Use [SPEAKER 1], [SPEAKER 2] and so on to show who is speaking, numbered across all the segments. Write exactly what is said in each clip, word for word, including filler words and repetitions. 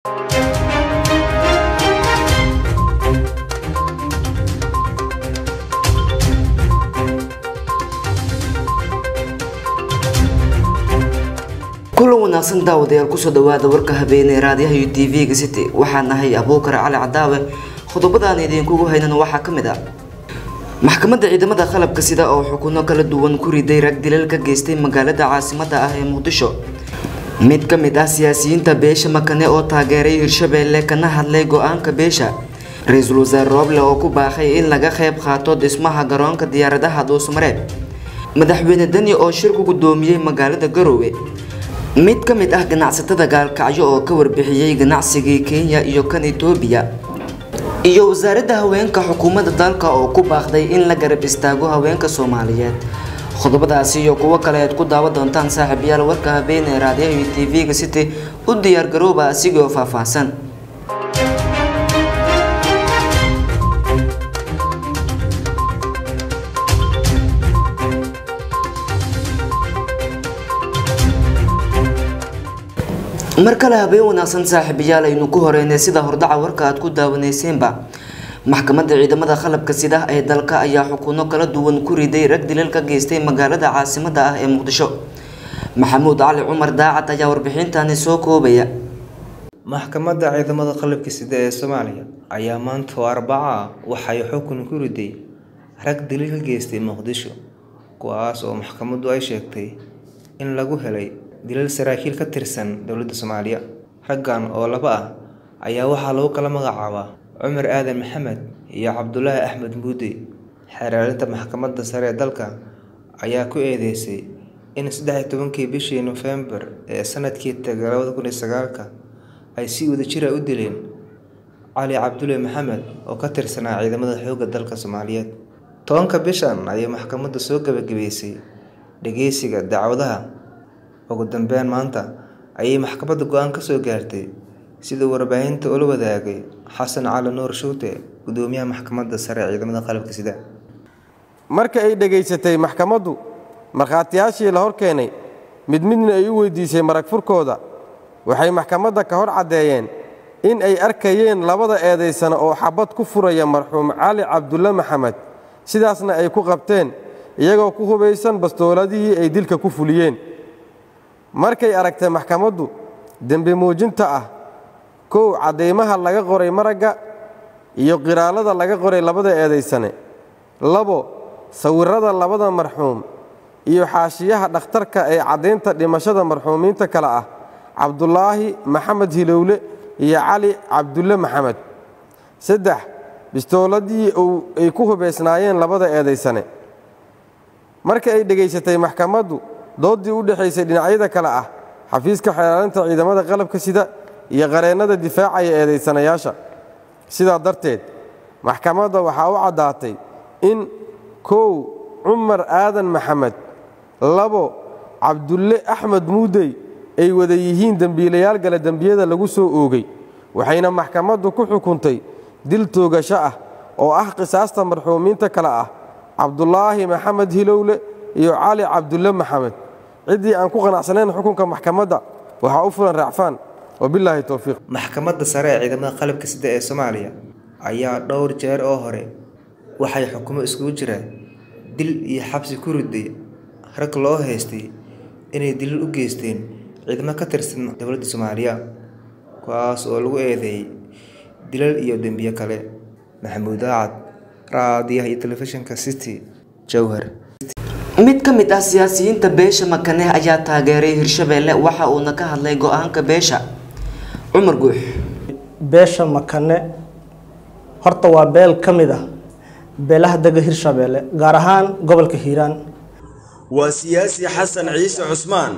[SPEAKER 1] كل وناسن داود يركض دواد وركه بين راديو تي في جسيتي وحنا هي أبوكر على عداوة خطبة نيدين كوجو هينا وحكم ده محكمة عندما خلب كسيدة أو حكومة كلا دوان كوري ديرك دلالك جستين مقالة عاصمة أهل مقدشو ميت كميدا سياسيين تبيش مكانه أو تاجري إرشبيل لكن هذا جوان كبيشة رئيس الوزراء روبل أو كوباخي إن لقى خيب خاطر اسمها جران كديار ده هدوس مريب مدحبين الدنيا أو شركة قدومية مقالة جروي mid ka mid ah ganacsatada gaalkacyo oo ka warbixiyay ganacsiga Kenya iyo kan Ethiopia iyo wasaaradda haweenka xukuumadda dalka oo ku baaqday in la garab istaago haweenka Soomaaliyeed khudbadaasi iyo kuwa kale aad ku daawan doontaan saaxiibayaal warka habeenay raadiyaha T V-ga City u diyaar garooba asigoo faahfaahsan marka la habeen wanaagsan saaxiibayaal aynu ku horeynay sida hordaca warka aad ku daawaneyseenba maxkamadda ciidamada qalabka sida ee dalka ayaa xukuno kala duwan ku riday rag dilal ka geystay magaalada caasimadda ah ee Muqdisho Maxamuud Cali Cumar Daacad ayaa warbixintan soo koobaya
[SPEAKER 2] maxkamadda ciidamada qalabka sida ee Soomaaliya ayaa maanta Arbaca waxay xukun ku riday rag dilal ka geystay Muqdisho kuwaas oo maxkamaddu ay sheegtay in lagu helay dilal saraakiil ka tirsan dawladda Soomaaliya raggan oo laba ah ayaa waxa lagu kala magacaabaa Umar Aadan Maxamed iyo Cabdullaahi Axmed Muudi xeeraarinta maxkamadda sare ee dalka ayaa ku eedeysay in saddex iyo tobankii bishii November ee sanadkii laba kun iyo sagaal ay si wadajir ah u dileen Ali Cabdullaahi Maxamed oo ka tirsanaa ciidamada xoogga dalka Soomaaliyeed tobanka bishan ayay maxkamadda soo gabagabeysay dhageysiga dacwadaha ugu dambeyn maanta ayay maxkamadda go'aan ka soo gaartay sida warbaahinta ula wadaagay Xasan Cali Nuur Shuute gudoomiyaha maxkamadda sare ee ciidamada qalabka sida
[SPEAKER 3] marka ay dhageysatay maxkamaddu markhaatiyaashii la hor keenay mid midna ay u weydiisay marag furkooda waxay maxkamadda ka hor cadeeyeen in ay arkayeen labada eedeysana oo xabad ku furaya marxuum Cali Cabdullaahi Maxamed sidaasna ay ku qabteen iyagoo ku hubeysan bastooladii ay dilka ku fuliyeen markay aragtay maxkamaddu dambi muujinta ah koow cadeymaha laga qoray maraga iyo qiraalada laga qoray labada eedeysane labo sawirada labada marxuum iyo xaashiyaha dhakhtarka ee cadeynta dhimashada marxuumiinta kala ah Cabdullaahi Maxamed Hilowle iyo Cali Cabdullaahi Maxamed saddex bistooladii ay ku hubeysnaayeen labada eedeysane markay ay dhageysatay maxkamaddu doodii u dhaxaysay dhinacyada kala ah xafiiska xeeraarinta ciidamada qalabka sida iyo qareennada difaacaya eedeysanayaasha sida darteed maxkamadda waxa uu cadaatay in koow Umar Aadan Maxamed labo Cabdullaahi Axmed Muudey ay wada yihiin dambiilayaal gala dambiyada lagu soo oogay waxayna maxkamaddu ku xukuntay dil toogasho ah oo ah qisaasta marxuumiinta kala ah Cabdullaahi Maxamed Hilowle iyo Cali Cabdullaahi Maxamed cidii aan ku qanacsanayn xukunka maxkamadda waxa uu fulan raacfaan wabillahi tawfiiq
[SPEAKER 2] maxkamadda sare ee ciidamada qalabka sida ee Soomaaliya ayaa dhowr jeer oo hore waxay xukumo isku jiraan dil iyo xabsi ku riday rag loo haystay inay dil u geysteen ciidamada ka tirsan dawladda Soomaaliya kuwaas oo lagu eedeeyay dilal iyo dambiyo kale Maxamuud Daacad raadiyaha iyo telefishinka City Jowhar
[SPEAKER 1] mid ka mid ah siyaasiyiinta beesha Makane ayaa taageeray Hirshabeelle waxa uu ka hadlay go'aanka beesha Umar Guux
[SPEAKER 4] beesha Makane horta waa beel ka mid ah beelaha daga Hirshabeelle gaar ahaan gobolka Hiiraan
[SPEAKER 5] waa siyaasi Xasan Ciise Cusmaan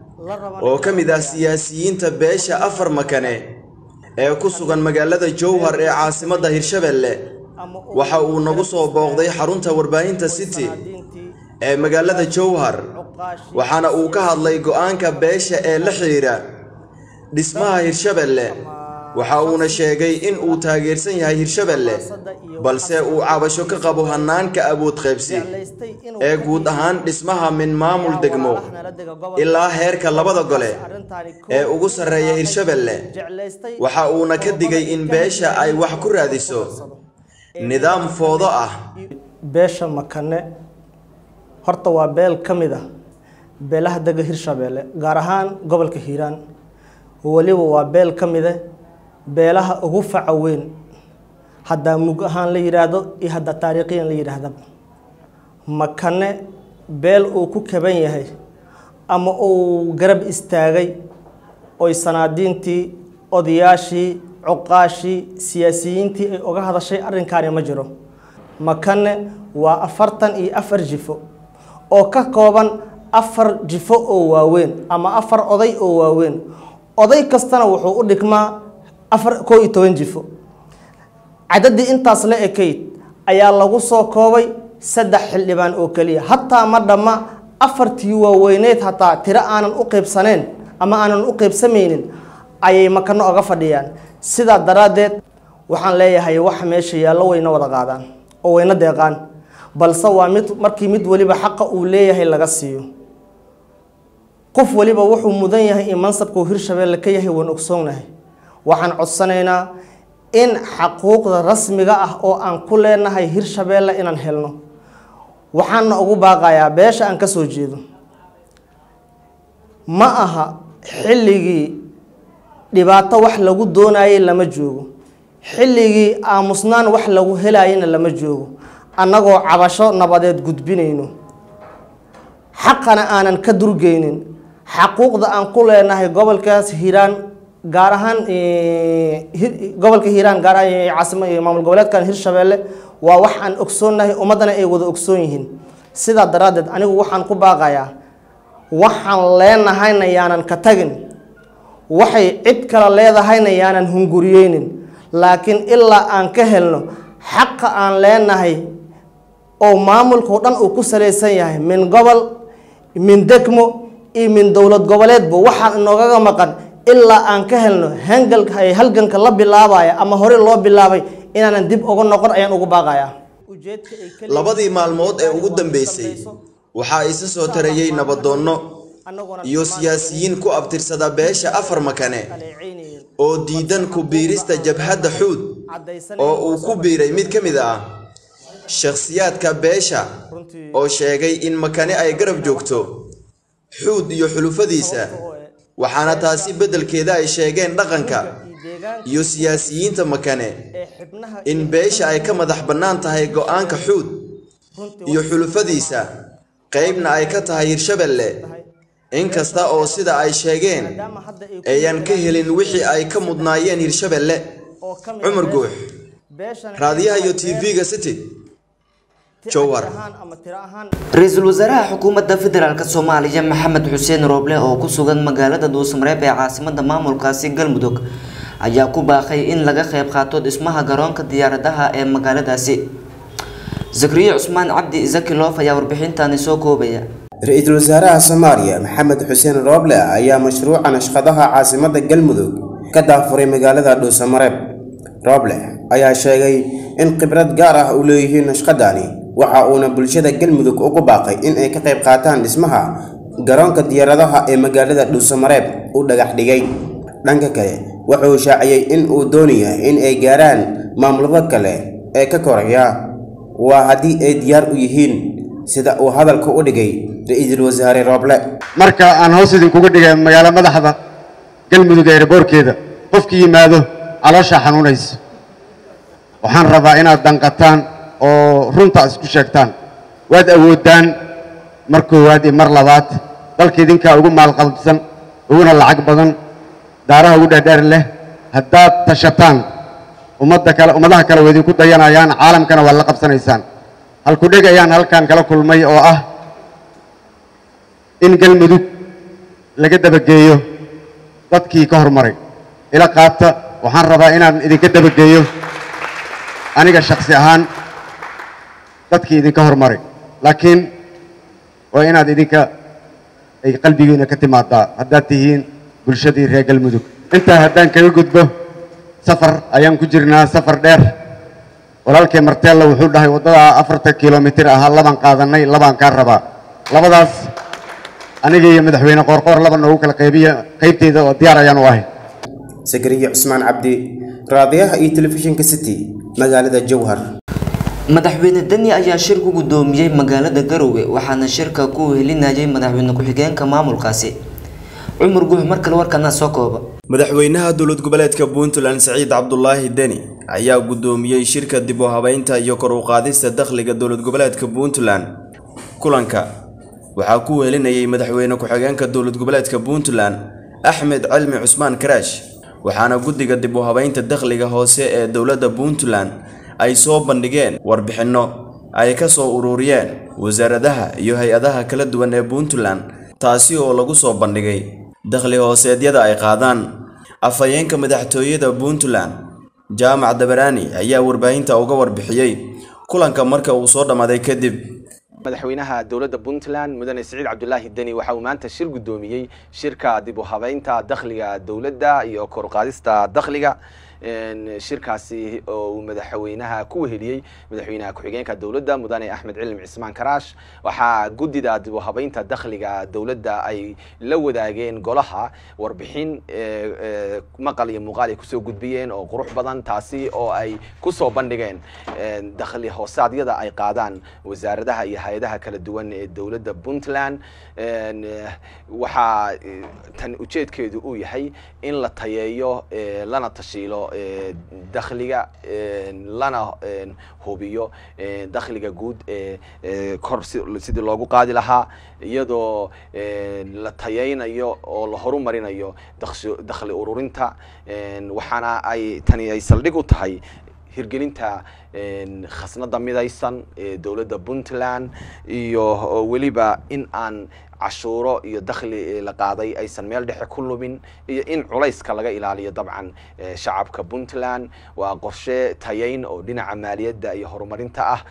[SPEAKER 5] oo ka mid ah siyaasiyiinta beesha afar Makane ee ku sugan magaalada Jowhar ee caasimadda Hirshabeelle waxa uu nagu soo booqday xarunta warbaahinta City ee magaalada Jowhar waxaana uu ka hadlay go'aanka beesha ee la xiriira dhismaha Hirshabeelle waxa uuna sheegay in uu taageersan yahay Hirshabelle balse uu cabasho ka qabo hanaanka awood qaybsi ee guud ahaan dhismaha min maamul degmo ilaa heerka labada gole ee ugu sareeya Hirshabelle waxa uuna ka digay in beesha ay wax ku raadiso nidaam foodo ah
[SPEAKER 4] beesha makane horta waa beel kamid ah beelaha daga Hirshabelle gaar ahaan gobolka Hiiraan waliba waa beel kamid ah beelaha ugu faca weyn hadda mug ahaan la yiraahdo iyo hadda taariikhiyan la yiraahdo makane beel uu ku kaban yahay ama uu garab istaagay oo sanaadiintii odayaashii cuqaashii siyaasiyiintii ay uga hadashay arrinkaani ma jiro makane waa afartan iyo afar jifo oo ka kooban afar jifo oo waaweyn ama afar oday oo waaweyn oday kastana wuxuu u dhigmaa afar koo iyo toban jifo cadadii intaas la ekeyd ayaa lagu soo koobay saddex xildhibaan oo kaliya hatta ma dhama afartii waaweyneed hatta tiro aanan u qaybsaneen ama aanan u qaybsamaynin ayay makano uga fadhiyaan sida daraadeed waxaan leeyahay wax meesha yaalo wayna wada qaadaan oo wayna deeqaan balse waa mid markii mid waliba xaq uu leeyahay laga siiyo qof waliba wuxuu mudan yahay in mansabku Hirshabelle ka yahay waan ogsoonahay waxaan codsanaynaa in xaquuqda rasmiga ah oo aan ku leenahay Hirshabelle inaan helno waxaan ugu baaqayaa beesha aan ka soo jeedo ma aha xilligii dhibaato wax lagu doonayay lama joogo xilligii aamusnaan wax lagu helayayna lama joogo annagoo cabasho nabadeed gudbinayno xaqana aanan ka durgeynin xaquuqda aan ku leenahay gobolkaas Hiiraan gaar ahaan gobolka Hiiraan gaar ahaan caasimadda maamul goboleedkan Hirshabelle waa wax aan ogsoonahay ummadana ay wada ogsoon yihiin sida daraadeed anigu waxaan ku baaqayaa waxaan leenahayna yaanan ka tagin waxay cid kale leedahayna yaanan hunguriyeynin laakiin ilaa aan ka helno xaqa aan leenahay oo maamulku dhan uu ku saleysan yahay min gobol min degmo iyo min dawlad goboleedba waxaan inooga maqan ilaa aan ka helno hangalka ay halganka la bilaabaya ama hore loo bilaabay inaan dib uga noqon ayaan ugu baaqayaa
[SPEAKER 5] labadii maalmood ee ugu dambeysay waxa ay soo tarayay nabadoonno iyo siyaasiyiin ku abtirsada beesha afar makane oo diidan ku biirista jabhadda xuud oo uu ku biiray mid ka mid ah shakhsiyaadka beesha oo sheegay in makane ay garab joogto xuud iyo xulufadiisa waxaana taasi beddelkeeda ay sheegeen dhaqanka iyo siyaasiyiinta makane in beesha ay ka madax bannaan tahay go'aanka xuud iyo xulufadiisa qaybna ay ka tahay Hirshabelle inkasta oo sida ay sheegeen ayaan ka helin wixii ay ka mudnaayeen Hirshabelle Umar Guux raadiyaha iyo T V-ga City Jowhar
[SPEAKER 1] Ra'iisul Wasaaraha Xukuumadda Federaalka Soomaaliya Maxamed Xuseen Rooble oo ku sugan magaalada Dhuusamareeb ee caasimadda maamulkaasi Galmudug ayaa ku baaqay in laga qayb qaato dhismaha garoonka diyaaradaha ee magaaladaasi Zakriya Cusmaan Cabdi Zakiloof ayaa warbixintaani soo koobaya
[SPEAKER 6] Ra'iisul Wasaaraha Soomaaliya Maxamed Xuseen Rooble ayaa mashruuca nashqadaha caasimadda Galmudug ka daafuray magaalada Dhuusamareeb Rooble ayaa sheegay in khibrad gaar ah uu leeyahay nashqadani waxa uuna bulshada Galmudug ugu baaqay in ay ka qayb qaataan dhismaha garoonka diyaaradaha ee magaalada Dhuusamareeb uu dhagax dhigay dhanka kale wuxuu shaaciyay in uu doonayo in ay gaaraan maamulada kale ee ka koraya waa hadii ay diyaar u yihiin sida uu hadalka u dhigay Ra'iisul Wasaare Rooble
[SPEAKER 7] marka aan hoos idin kugu dhigay magaalo madaxda Galmudug ee reerboorkeeda qofkii yimaado caloosha xanuunaysa waxaan rabaa inaad danqataan oo runta isku sheegtaan waad awoodaan mar koowaad iyo mar labaad dalka idinka ugu maal qalbsan uguna lacag badan daaraha ugu dheer leh haddaad tashataan ummadda kale ummadaha kale way idinku dayanayaan caalamkana waa la qabsanaysaan halku dhigayaan halkan kala kulmay oo ah in Galmudug laga dabageeyo dadkii ka hormaray ila qaata waxaan rabaa inaan idinka dabageeyo aniga shakhsi ahaan dadkii idinka hormaray laakiin waa inaad idinka ay qalbigiina ka timaadaa haddaad tihiin bulshadii reer Galmudug intaa haddaan kaga gudbo safar ayaan ku jirnaa safar dheer walaalkay marteella wuxuu dhahay waddada afartan kilomitir ah labaan qaadanay labaan ka rabaa labadaas aniga iyo madaxweyne qoorqoor laba noogu kala qaybiya qaybteeda oo diyaar ayaan u ahay
[SPEAKER 6] Sakariya Cusmaan Cabdi raadiyaha iyo telefishinka City magaalada Jowhar
[SPEAKER 1] madaxweyne Dani ayaa shir ku gudoomiyay magaalada Garowe waxaana shirka ku helinayay madaxweyne ku-xigeenka maamulkaasi Umar Guux markale warkana soo kooba
[SPEAKER 5] madaxweynaha dowlad goboleedka Puntland Saciid Cabdullaahi Dani ayaa gudoomiyay shirka dib u habeynta iyo kor u qaadista dakhliga dowlad goboleedka Puntland kulanka waxaa ku helinayay madaxweyne ku-xigeenka dowlad goboleedka Puntland Axmed Cilmi Cusmaan Karaash waxaana guddiga dib u habeynta dakhliga hoose ee dowladda Puntland ay soo bandhigeen warbixino ay ka soo ururiyeen wasaaradaha iyo hay'adaha kala duwan ee Puntland taasi oo lagu soo bandhigay dakhli hooseedyada ay qaadaan afhayeenka madaxtooyada Puntland Jaamac Dabarani ayaa warbaahinta uga warbixiyay kulanka marka uu soo dhamaaday kadib
[SPEAKER 8] madaxweynaha dowladda Puntland mudane Saciid Cabdullaahi Dani waxa uu maanta shir gudoomiyay shirka dib u habeynta dakhliga dowladda iyo kor u qaadista dakhliga shirkaasi oo madaxweynaha ku heliyay madaxweynaha ku-xigeenka dowladda mudane Axmed Cilmi Cusmaan Karaash waxa gudida dib u habeynta dakhliga dowladda ay la wadaageen golaha warbixin maqal iyo muuqaal ay ku soo gudbiyeen oo qurux badan taasi oo ay ku soo bandhigeen dakhli hoosaadyada ay qaadaan wasaaradaha iyo hay'adaha kala duwan ee dowladda Puntland waxa tan ujeedkeedu uu yahay in la tayeeyo lana tashiilo dakhliga lana hubiyo dakhliga guud ee kor sidii loogu qaadi lahaa iyadoo la tayeynayo oo la horumarinayo dakhli ururinta waxaana ay tani ay saldhig u tahay hirgelinta khasnada midaysan ee dowladda Puntland iyo waliba in aan cashuuro iyo dakhli la qaaday aysan meel dhexe ku lumin iyo in culayska laga ilaaliyo dabcan shacabka Puntland waa qorshe tayeyn oo dhinaca maaliyadda iyo horumarinta ah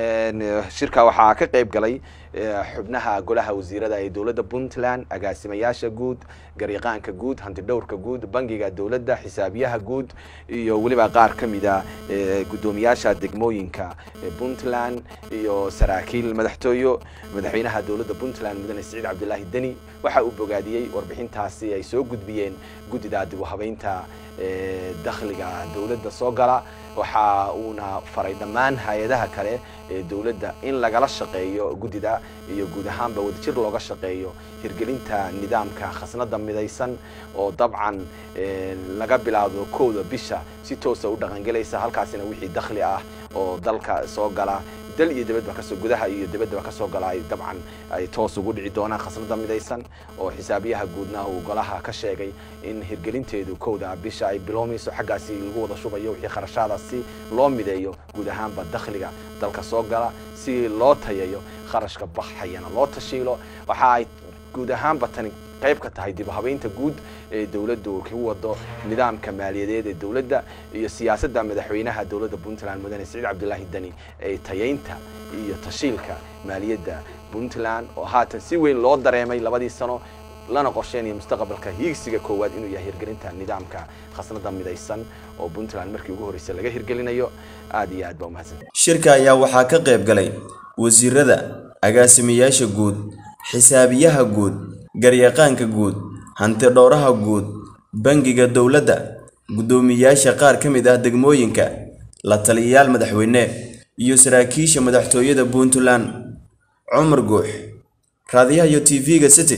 [SPEAKER 8] shirka waxaa ka qayb galay xubnaha golaha wasiirada ee dowladda Puntland agaasimayaasha guud garyaqaanka guud hanti dhowrka guud bangiga dowladda xisaabiyaha guud iyo waliba qaar kamida gudoomiyaasha degmooyinka Puntland iyo saraakiil madaxtooyo madaxweynaha dowladda Puntland mudane Saciid Cabdullaahi Dani waxa uu bogaadiyay warbixintaasi ay soo gudbiyeen gudida dib u habeynta dakhliga dowladda soo gala waxa uuna faray dhammaan hay'adaha kale ee dowladda in lagala shaqeeyo gudida iyo guud ahaanba wadajir looga shaqeeyo hirgelinta nidaamka khasnada midaysan oo dabcan laga bilaabo kowda bisha si toos ah u dhaqangelaysa halkaasina wixii dakhli ah oo dalka soo gala dal iyo dibadba ka soo gudaha iyo dibadba ka soo galay dabcan ay toos ugu dhici doonaan khasnada midaysan oo xisaabiyaha guudna uu golaha ka sheegay in hirgelinteedu kowda bisha ay bilowmayso xaggaasi lagu wada shubayo wixii kharashaadaasi loo mideeyo guud ahaanba dakhliga dalka soo gala si loo tayayo kharashka baxayana loo tashiilo waxa ay guud ahaanba tani qayb ka tahay dib u habeynta guud ee dowladdu ku wado nidaamka maaliyadeed ee dowladda iyo siyaasadda madaxweynaha dowladda Puntland mudane Saciid Cabdullaahi Dani ee tayeynta iyo tashiilka maaliyadda Puntland oo haatan si weyn loo dareemay labadii sano lana qorsheenayo mustaqbalka hiigsiga koowaad inuu yahay hirgelinta nidaamka khasnada midaysan oo Puntland markii ugu horeysay laga hirgelinayo aad iyo aad baa mahadsan
[SPEAKER 5] shirka ayaa waxaa ka qayb galay wasiirada agaasimayaasha guud xisaabiyaha guud garyaqaanka guud hanti dhowraha guud bangiga dowladda gudoomiyaasha qaar ka mid ah degmooyinka la taliyayaal madaxweyne iyo saraakiisha madaxtooyada Puntland Umar Guux raadiyaha iyo T V-ga City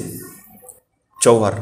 [SPEAKER 5] Jowhar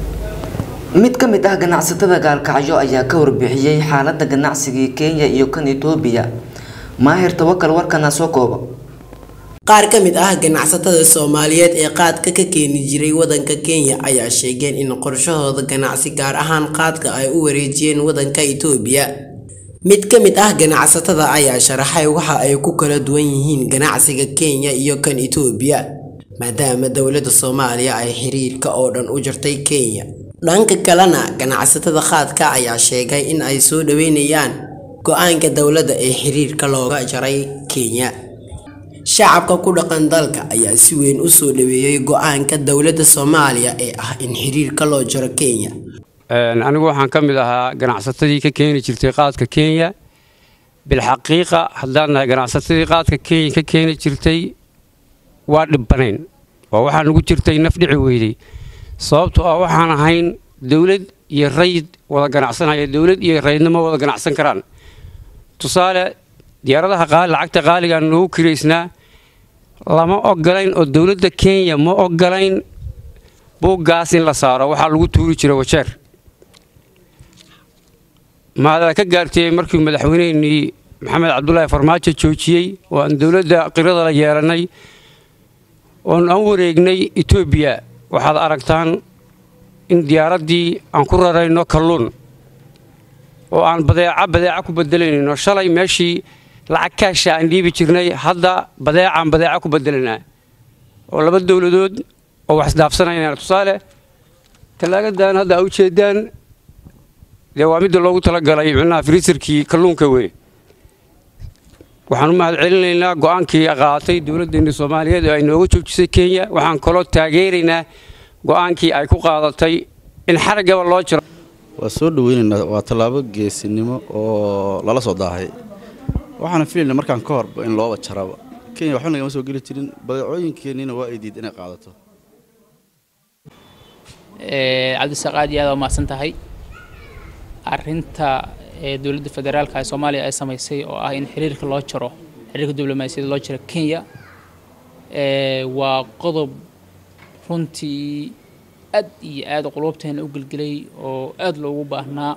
[SPEAKER 1] mid ka mid ah ganacsatada gaalkacyo ayaa ka warbixiyay xaaladda ganacsiga Kenya iyo kan Ethiopia Maahir Tawakkal warkana soo kooba
[SPEAKER 9] qaar ka mid ah ganacsatada Soomaaliyeed ee qaadka ka keeni jiray wadanka Kenya ayaa sheegeen in qorshahooda ganacsi gaar ahaan qaadka ay u wareejiyeen wadanka Ethiopia mid ka mid ah ganacsatada ayaa sharaxay waxa ay ku kala duwan yihiin ganacsiga Kenya iyo kan Ethiopia maadaama dawladda Soomaaliya ay xiriirka oo dhan u jirtay Kenya dhanka kalena ganacsatada qaadka ayaa sheegay in ay soo dhaweynayaan go'aanka dawladda ee xiriirka looga jaray Kenya shacabka ku dhaqan dalka ayaa si weyn u soo dhaweeyay go'aanka dawladda Soomaaliya ee ah in xiriirka loo jaro Kenya
[SPEAKER 10] anigu waxaan ka mid ahaa ganacsatadii ka keeni jirtay qaadka Kenya bilxaqiiqa haddaan ganacsatadii qaadka Kenya ka keeni jirtay waa dhibanayn waa waxaan ugu jirtay naf dhici weeyday sababtoo ah waxaan ahayn dawlad iyo rayd wada ganacsanaya dawlad iyo raydnimo wada ganacsan karaan tusaale diyaaradaha qaali lacagta qaaliga noo kireysnaa lama ogolayn oo dawladda Kenya ma ogolayn buugaas in la saaro waxa lagu tuuri jiray wajeer maada ka gaartay markii madaxweynaha Maxamed Cabdullaahi Farmaajo joojiyay oo aan dawladda qirada la yeelanay oo aan wareegnay Itoobiya waxaad aragtaan in diyaaradii aan ku rarayno kalluun oo aan badeeca badeeca ku bedelayno shalay meeshii lacag kaash aan dhiibi jirnay hadda badeeca aan badeeca ku bedelanaa oo laba dawladood oo wax dhaafsanayna tusaale talaagadan hadda u jeedaan deewaamida loogu tala galay macnaha freezerkii kalluunka weey waxaan u mahad celinaynaa go'aankii qaatay dawladda Soomaaliyeed oo ay nooga joojisay Kenya waxaan kaloo taageeraynaa go'aankii ay ku qaadatay in xarigaba loo jiro
[SPEAKER 11] waa soo dhaweynaa waa talaabo geesinimo oo lala soo daahay waxaan filaynaa markaan ka hor in loo wajaraba Kenya waxba naga soo gali jirin badeecooyinkeennina waa ay diid inay qaadato
[SPEAKER 12] ee Cabdi Saqaad iyada ma santahay arinta ee dawladda federaalka ee Soomaaliya ay sameysay oo ah in xiriirka loo jaro xiriirka diblomaasiyadda loo jaro Kenya ee waa qodob runtii aad iyo aad qulubteena u galgalay oo aad loogu baahnaa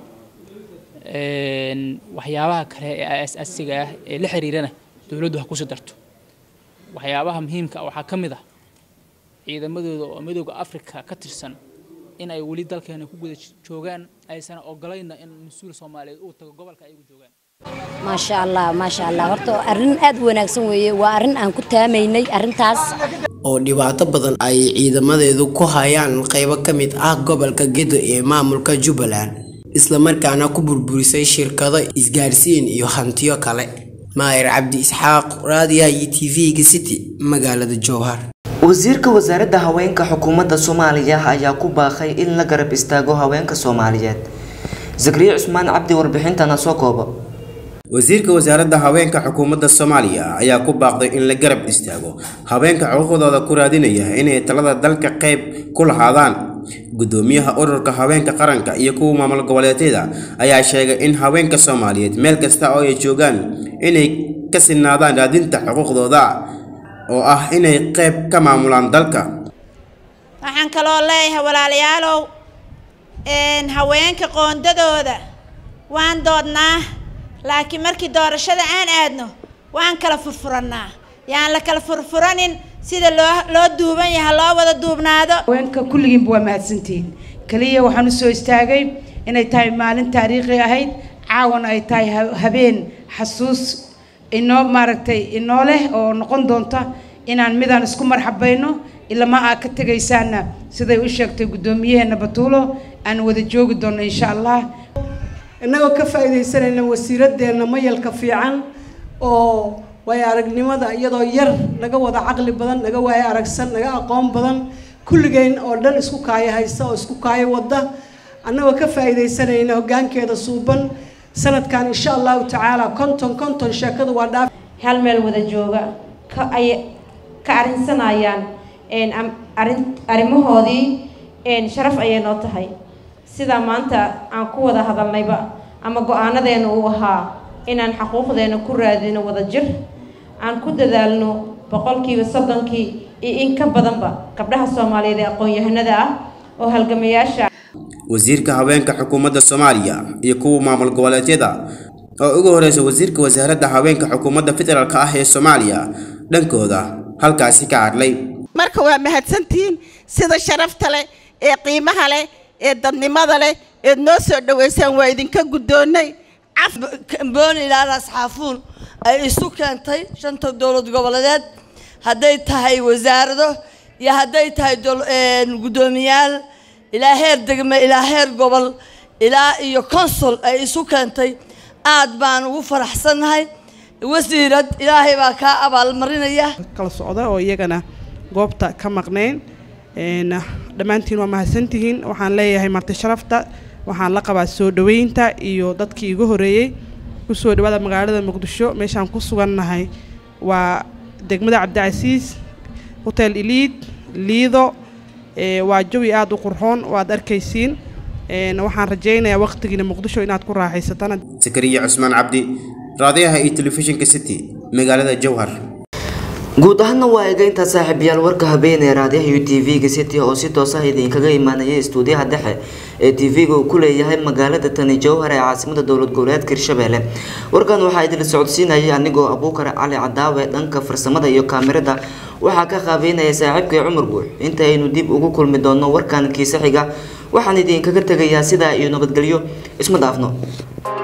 [SPEAKER 12] een waxyaabaha kale ee asaasiga ah ee la xiriirana dawladdu wax ku soo darto waxyaabaha muhiimka ah waxa kamid ah ciidamadooda oo midowga Afrika ka tirsan in ay wali dalkeena ku guda joogaan aysan ogolayna in mas'uul Soomaaliyeed uu tago gobolka ay ugu joogaan
[SPEAKER 13] ما شاء الله ما شاء الله horta arin aad wanaagsan weeye waa arin aan ku taameynay arintaas
[SPEAKER 9] oo dhibaato badan ay ciidamadeedu ku hayaan qaybo ka mid ah gobolka Gedo ee maamulka Jubbaland isla markaana ku burburisay shirkado isgaarsiin iyo hantiyo kale Maayir Cabdi Isxaaq raadiyaha T V-ga City magaalada Jowhar
[SPEAKER 1] wasiirka wasaaradda haweenka xukuumadda Soomaaliya ayaa ku baaqay in la garab istaago haweenka Soomaaliyeed Zakriya Usmaan Cabdi warbixintana soo koobo
[SPEAKER 6] wasiirka wasaaradda haweenka xukuumadda Soomaaliya ayaa ku baaqday in la garab istaago haweenka xuquuqdooda ku raadinaya inay talada dalka qayb ku lahaadaan gudoomiyaha ururka haweenka qaranka iyo kuwa maamul goboleedyada ayaa sheegay in haweenka Soomaaliyeed meel kasta oo ay joogaan inay ka sinaadaan raadinta xuquuqdooda oo ah inay qayb ka maamulaan dalka
[SPEAKER 14] waxaan kaloo leeyahay walaalayaalow een haweenka qoondadooda waan doodnaa laakiin markii doorashada aan aadno waan kala furfurannaa yaan la kala furfuranin sida loo loo duuban yahay loo wada duubnaado
[SPEAKER 15] haweenka kulligiin waa mahadsantiin kaliya waxaan u soo istaagay inay tahay maalin taariikhi ahayd caawan ay tahay habeen xasuus inoo maaragtay inoo leh oo noqon doonta inaan midaan isku marxabayno ila ma aa ka tagaysaana siday u sheegtay gudoomiyaheena Batuulo aan wada joogi doono insha Allah
[SPEAKER 16] inagoo ka faa'iideysanayna wasiiradeena mayalka fiican oo way aragnimada iyadoo yar naga wada aqli badan naga way aragsan naga aqoon badan kulligeen oo dhan isku kaaya haysta oo isku kaaya wada anagoo ka faa'iideysanayna hoggaankeeda suuban sanadkan insha Allah ta'ala konton konton sheekadu waa dhaaf
[SPEAKER 17] hal meel wada jooga ka ay ka arinsanayaan een arin arimahoodii een sharaf ayay noo tahay sida maanta aan ku wada hadalnayba ama go'aanadeena uu ahaa inaan xuquuqdeena ku raadino wada jir aan ku dadaalno boqolkiiba soddonkii iyo in ka badanba gabdhaha Soomaaliyeed ee aqoon-yahanada ah oo halgamayaasha
[SPEAKER 6] wasiirka haweenka xukuumadda Soomaaliya iyo kuwa maamul goboleedyada oo ugu horeysa wasiirka wasaaradda haweenka xukuumadda federaalka ah ee Soomaaliya dhankooda halkaasi ka hadlay
[SPEAKER 18] marka waa mahadsantiin sida sharafta leh ee qiimaha leh ee dadnimada leh ee noo soo dhaweysaan waa idinka gudoonay
[SPEAKER 19] boon ilaa asxaafuun ay isu keentay shanta dawlad goboleed haday tahay wasaarado iyo haday tahay gudoomiyaal ilaa heer degmo ilaa heer gobol ilaa iyo consul ay isu keentay aad baan ugu faraxsanahay wasiirad ilaahay baa ka abaal marinaya
[SPEAKER 20] kala socda oo iyagana goobta ka maqneen een dhamaantiin waa mahadsantihiin waxaan leeyahay marti sharafta waxaan la qabaa soo dhaweynta iyo dadkii igu horeeyay ku soo dhawaada magaalada Muqdisho meeshaan ku sugannahay waa degmada Cabdicasiis hotel Elite Lido ee waa jawi aad u qurxoon waad arkaysiin een waxaan rajaynayaa waqtigiina Muqdisho inaad ku raaxaysataan
[SPEAKER 6] Zakariya Cusmaan Cabdi raadiyaha iyo telefishinka City magaalada Jowhar
[SPEAKER 1] guud ahaanna waa eegaynta saaxiibayaal warka habeenee raadiyaha iyo T V-ga City oo si toos ah idinkaga imaanaya stuudiyaha dhexe ee T V-ga uu ku leeyahay magaalada Tani Jowhar ee caasimadda dowlad goboleedka Hirshabelle warkan waxaa idin socodsiinayay anigoo Abuukar Cali Cadaawe dhanka farsamada iyo kaamirada waxaa ka qaabeynaya saaxiibkay Cumar Guux inta aynu dib ugu kulmi doono warkan kiisa xiga waxaan idinkaga tagayaa sida iyo nabadgelyo isma dhaafno